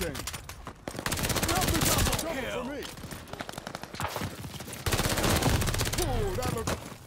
thing. Double kill for me. Ooh, that looks